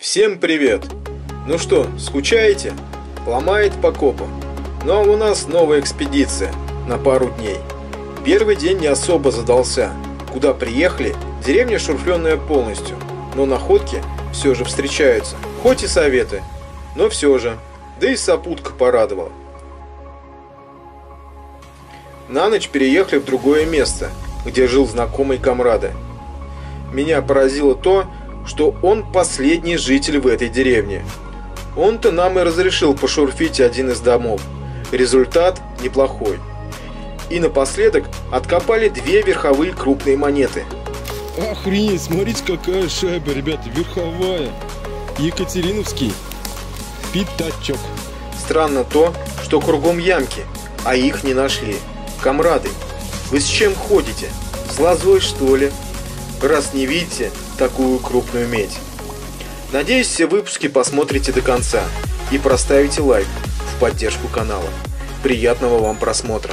Всем привет! Ну что, скучаете? Ломает по копу. Но у нас новая экспедиция на пару дней. Первый день не особо задался. Куда приехали, деревня шурфленная полностью. Но находки все же встречаются. Хоть и советы, но все же. Да и сопутка порадовала. На ночь переехали в другое место, где жил знакомый комрада. Меня поразило то, что он последний житель в этой деревне. Он-то нам и разрешил пошурфить один из домов. Результат неплохой. И напоследок откопали две верховые крупные монеты. Охренеть, смотрите, какая шайба, ребята, верховая. Екатериновский пятачок. Странно то, что кругом ямки, а их не нашли. Комрады, вы с чем ходите? С лозой, что ли? Раз не видите такую крупную медь. Надеюсь, все выпуски посмотрите до конца и проставите лайк в поддержку канала. Приятного вам просмотра!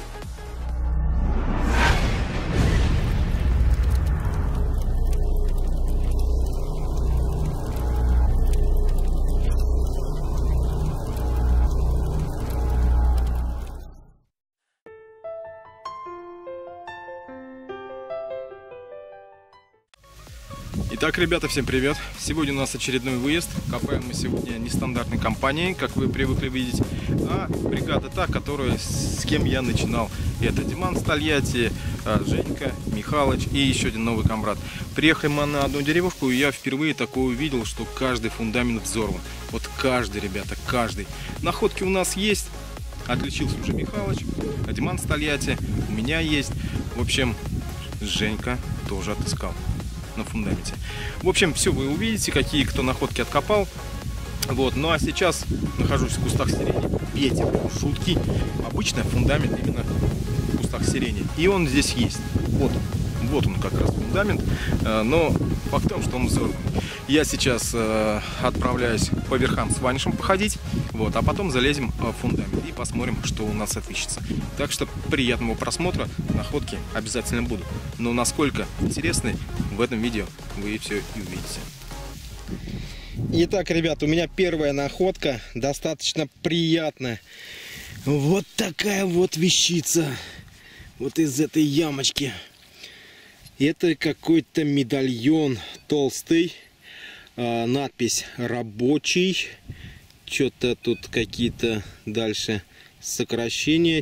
Итак, ребята, всем привет! Сегодня у нас очередной выезд. Копаем мы сегодня нестандартной компанией, как вы привыкли видеть, а бригада та, с кем я начинал. Это Диман с Тольятти, Женька, Михалыч и еще один новый комрад. Приехали мы на одну деревушку, и я впервые такое увидел, что каждый фундамент взорван. Вот каждый, ребята, каждый. Находки у нас есть. Отличился уже Михалыч, Диман с Тольятти, у меня есть. В общем, Женька тоже отыскал на фундаменте. В общем, все вы увидите, какие кто находки откопал. Вот. Ну а сейчас нахожусь в кустах сирени. Эти шутки. Обычно фундамент именно в кустах сирени. И он здесь есть. Вот он как раз фундамент. Но факт в том, что он взорван. Я сейчас отправляюсь по верхам с Ванишем походить. Вот, а потом залезем в фундамент и посмотрим, что у нас отыщется. Так что приятного просмотра. Находки обязательно будут. Но насколько интересны, в этом видео вы все и увидите. Итак, ребят, у меня первая находка, достаточно приятная. Вот такая вот вещица. Вот из этой ямочки. Это какой-то медальон толстый. Надпись «Рабочий». Что-то тут какие-то дальше сокращения.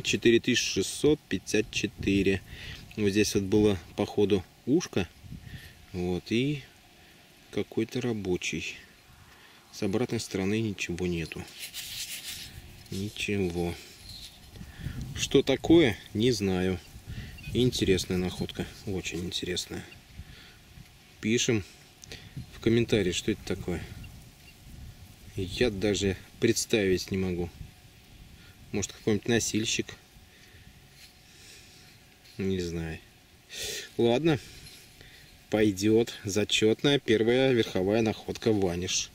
4654. Вот здесь вот было, походу, ушко. Вот, и какой-то рабочий. С обратной стороны ничего нету. Ничего. Что такое, не знаю. Интересная находка. Очень интересная. Пишем в комментарии, что это такое. Я даже представить не могу. Может, какой-нибудь носильщик. Не знаю. Ладно. Пойдет. Зачетная первая верховая находка Ваниш.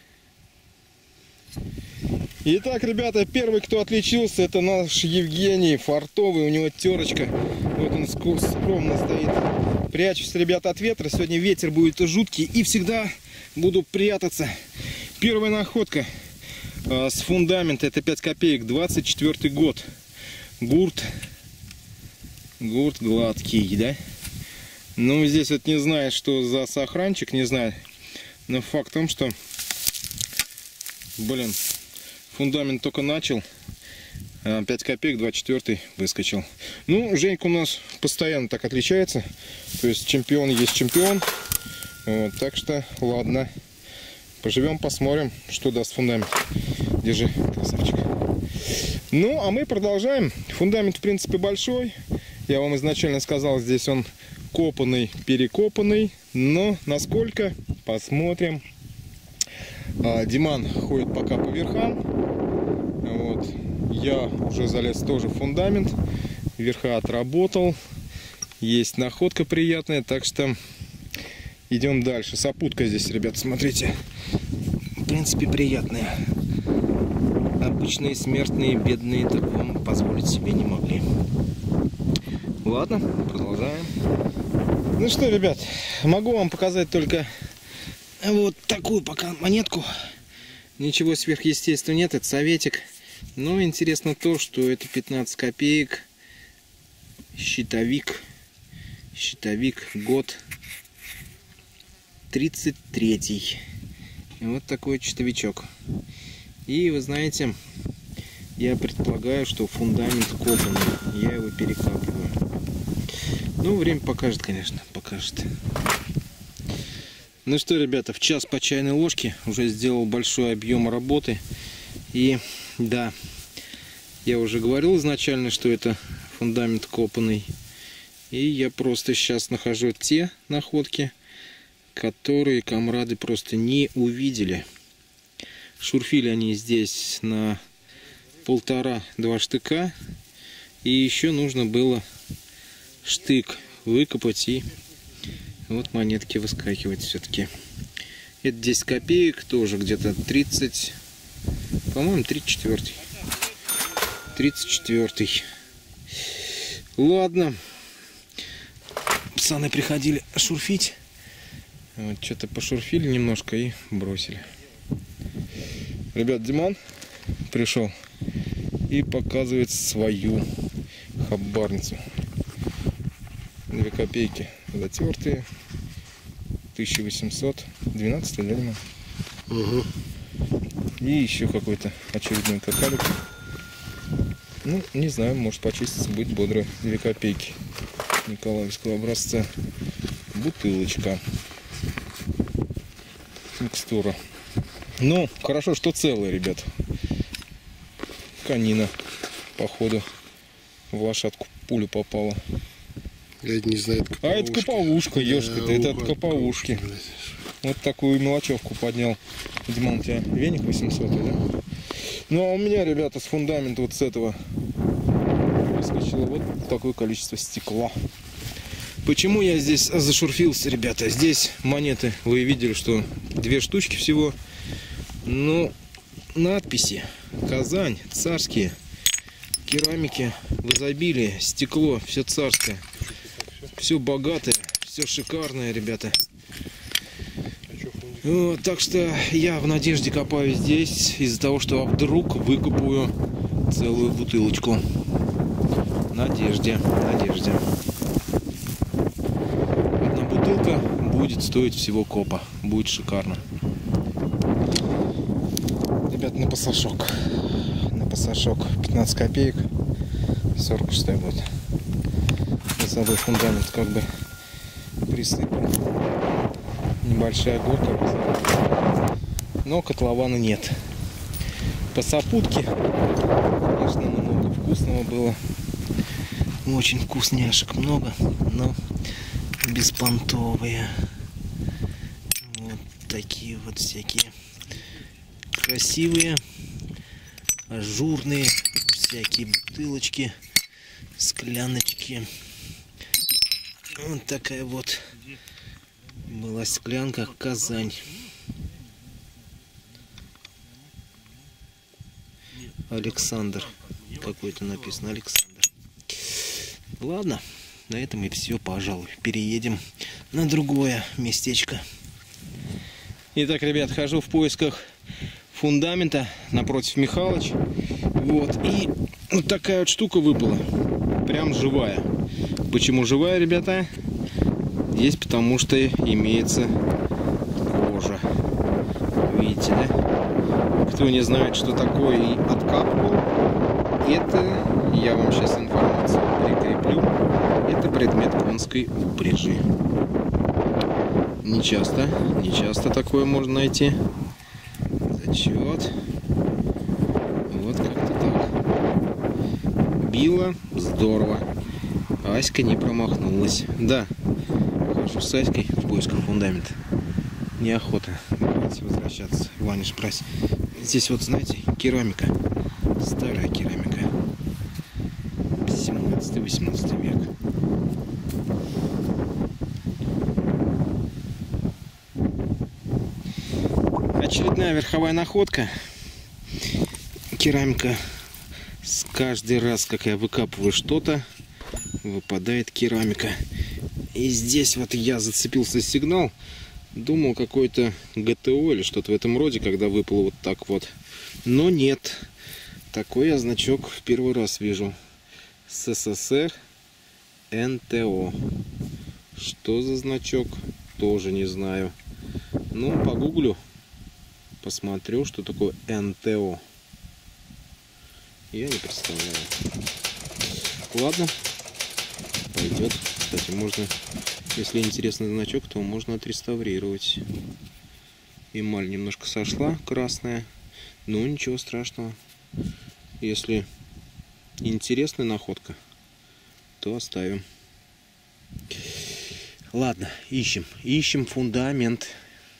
Итак, ребята, первый, кто отличился, это наш Евгений Фартовый. У него терочка. Вот он скромно стоит. Прячусь, ребята, от ветра. Сегодня ветер будет жуткий. И всегда буду прятаться. Первая находка с фундамента. Это 5 копеек. 24 год. Гурт гладкий, да? Ну, здесь вот не знаю, что за сохранчик, не знаю. Но факт в том, что, блин, фундамент только начал. 5 копеек, 24 выскочил. Ну, Женька у нас постоянно так отличается. То есть чемпион есть чемпион. Вот, так что, ладно. Поживем, посмотрим, что даст фундамент. Держи, красавчик. Ну, а мы продолжаем. Фундамент, в принципе, большой. Я вам изначально сказал, здесь он копанный, перекопанный. Но насколько, посмотрим. Диман ходит пока по верхам. Вот. Я уже залез тоже в фундамент. Верха отработал. Есть находка приятная. Так что идем дальше. Сопутка здесь, ребят, смотрите. В принципе, приятная. Обычные смертные, бедные такому позволить себе не могли. Ладно, продолжаем. Ну что, ребят, могу вам показать только вот такую пока монетку. Ничего сверхъестественного нет, это советик. Но интересно то, что это 15 копеек. Щитовик, год 33-й. Вот такой щитовичок. И вы знаете, я предполагаю, что фундамент копанный. Я его перекапываю. Ну, время покажет, конечно, покажет. Ну что, ребята, в час по чайной ложке уже сделал большой объем работы. И да, я уже говорил изначально, что это фундамент копанный. И я просто сейчас нахожу те находки, которые комрады просто не увидели. Шурфили они здесь на 1,5-2 штыка. И еще нужно было штык выкопать, и вот монетки выскакивают все-таки. Это 10 копеек, тоже где-то 30, по-моему, 34-й. 34-й. Ладно. Пацаны приходили шурфить. Вот, что-то пошурфили немножко и бросили. Ребят, Диман пришел и показывает свою хабарницу. 2 копейки затертые. 1812, да, Диман? Угу. И еще какой-то очередной какалик. Ну, не знаю, может почиститься, будет бодро. 2 копейки николаевского образца. Бутылочка. Микстура. Ну, хорошо, что целая, ребят. Конина, походу, в лошадку пулю попала. Я не знаю, это коповушка. А это коповушка, ешка-то, это от коповушки. Вот такую мелочевку поднял. Диман, у тебя веник 800, да? Ну, а у меня, ребята, с фундамента вот с этого выскочило вот такое количество стекла. Почему я здесь зашурфился, ребята? Здесь монеты, вы видели, что 2 штучки всего. Но надписи Казань, царские, керамики в изобилии, стекло, все царское, все богатое, все шикарное, ребята. Вот, так что я в надежде копаю здесь, из-за того, что вдруг выкопаю целую бутылочку. Надежде. Одна бутылка будет стоить всего копа. Будет шикарно. Ребят, на пасашок. 15 копеек. 46 год. Носовой фундамент как бы присыпан. Небольшая горка. Но котлована нет. По сопутке, конечно, много вкусного было. Очень вкусняшек много, но беспонтовые. Вот такие вот всякие красивые, ажурные, всякие бутылочки, скляночки. Вот такая вот была склянка Казань. Александр. Какой-то написано Александр. Ладно, на этом и все, пожалуй. Переедем на другое местечко. Итак, ребят, хожу в поисках фундамента напротив Михалыч. Вот, и вот такая вот штука выпала. Прям живая. Почему живая, ребята? Здесь потому что имеется кожа. Видите, да? Кто не знает, что такое и откапывал, это я вам сейчас информацию прикреплю. Это предмет конской упряжи. Не часто такое можно найти. Зачет. Вот как-то так. Било здорово. Аська не промахнулась. Да, хожу с Аськой в поисках фундамента. Неохота. Давайте возвращаться. Ваня спросит. Здесь вот, знаете, керамика. Старая керамика. 17-18 век. Очередная верховая находка. Керамика. С каждый раз, как я выкапываю что-то, выпадает керамика. И здесь вот я зацепился за сигнал. Думал, какой-то ГТО или что-то в этом роде, когда выпало вот так вот. Но нет. Такой я значок в первый раз вижу. СССР НТО. Что за значок? Тоже не знаю. Ну, погуглю. Посмотрю, что такое НТО. Я не представляю. Ладно. Пойдет. Кстати, можно, если интересный значок, то можно отреставрировать. Эмаль немножко сошла, красная. Но ничего страшного. Если интересная находка, то оставим. Ладно, ищем фундамент.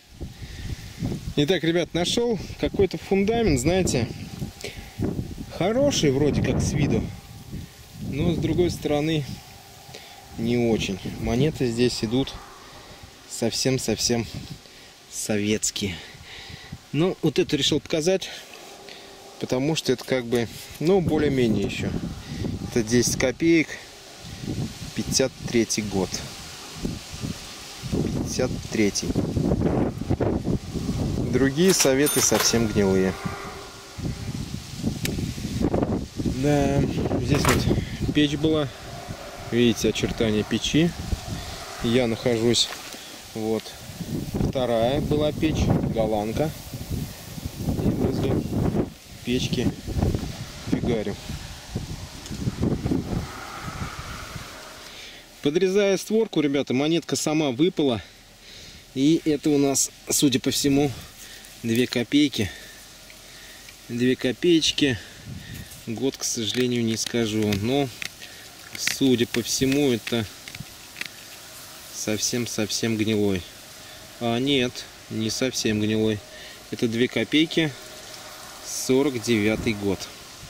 Итак, ребят, нашел какой-то фундамент, знаете, хороший вроде как с виду, но с другой стороны не очень. Монеты здесь идут совсем-совсем советские. Ну, вот это решил показать, потому что это как бы, ну, более-менее еще. Это 10 копеек, 53 год. 53. Другие советы совсем гнилые. Да, здесь вот печь была. Видите, очертания печи. Я нахожусь. Вот. Вторая была печь, голландка. И возле печки фигарю. Подрезая створку, ребята, монетка сама выпала. И это у нас, судя по всему, 2 копейки. 2 копеечки. Год, к сожалению, не скажу. Но, судя по всему, это совсем-совсем гнилой. А нет, не совсем гнилой. Это 2 копейки, 49 год.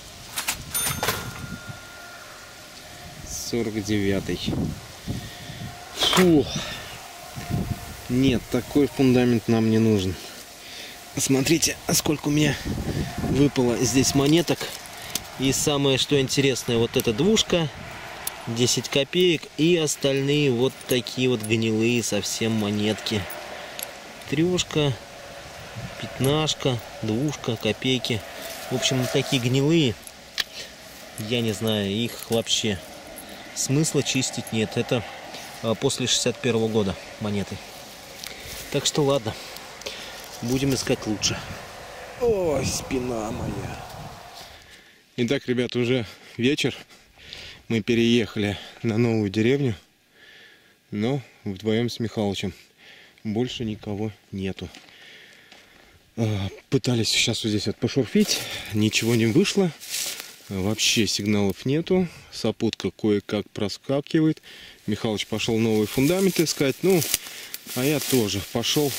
49. Фу. Нет, такой фундамент нам не нужен. Посмотрите, сколько у меня выпало здесь монеток. И самое, что интересное, вот эта двушка, 10 копеек. И остальные вот такие вот гнилые совсем монетки. Трешка, пятнашка, двушка, копейки. В общем, такие гнилые. Я не знаю, их вообще смысла чистить нет. Это после 61 года монеты. Так что ладно, будем искать лучше. Ой, спина моя. Итак, ребята, уже вечер. Мы переехали на новую деревню. Но вдвоем с Михалычем. Больше никого нету. Пытались сейчас вот здесь вот пошурфить. Ничего не вышло. Вообще сигналов нету. Сопутка кое-как проскакивает. Михалыч пошел новый фундамент искать. Ну, а я тоже пошел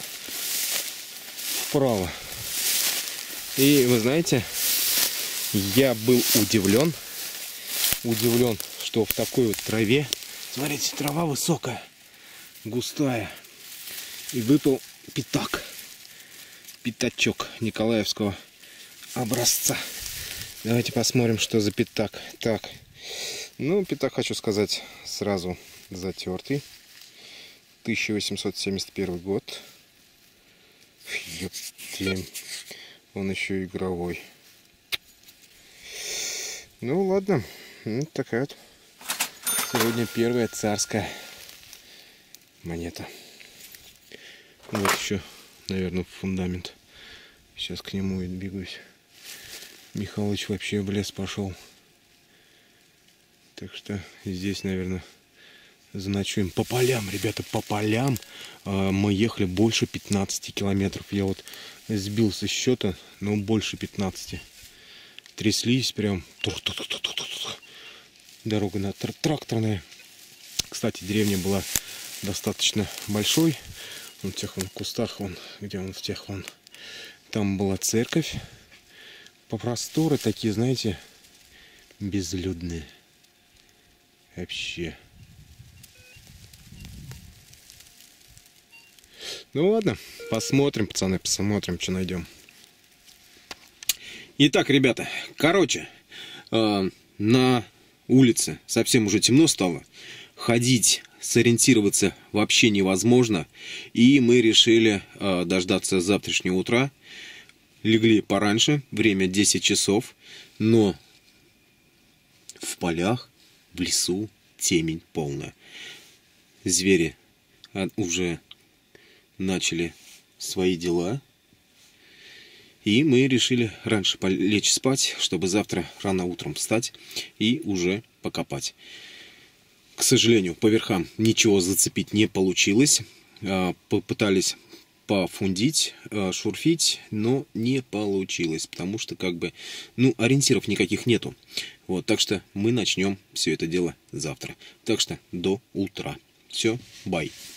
вправо. И вы знаете, я был удивлен, что в такой вот траве, смотрите, трава высокая, густая, и выпал пятак, пятачок николаевского образца. Давайте посмотрим, что за пятак. Так, ну, пятак, хочу сказать, сразу затертый. 1871 год. Ёпти. Он еще игровой. Ну ладно. Вот такая вот сегодня первая царская монета. Вот еще, наверное, фундамент. Сейчас к нему и двигаюсь. Михалыч вообще в лес пошел. Так что здесь, наверное, заночуем. По полям, ребята, по полям. Мы ехали больше 15 километров. Я вот сбил со счета, но больше 15. Тряслись прям. Дорога тракторная. Кстати, деревня была достаточно большой. Вон в тех вон кустах, вон, где он в тех вон. Там была церковь. По просторы такие, знаете, безлюдные. Вообще. Ну ладно, посмотрим, пацаны, посмотрим, что найдем. Итак, ребята, короче, на улице совсем уже темно стало. Ходить сориентироваться вообще невозможно. И мы решили дождаться завтрашнего утра. Легли пораньше, время 10 часов, но в полях, в лесу темень полная. Звери уже начали свои дела. И мы решили раньше лечь спать, чтобы завтра рано утром встать и уже покопать. К сожалению, по верхам ничего зацепить не получилось. Попытались пофундить, шурфить, но не получилось, потому что ориентиров никаких нету. Вот, так что мы начнем все это дело завтра. Так что до утра. Все, бай.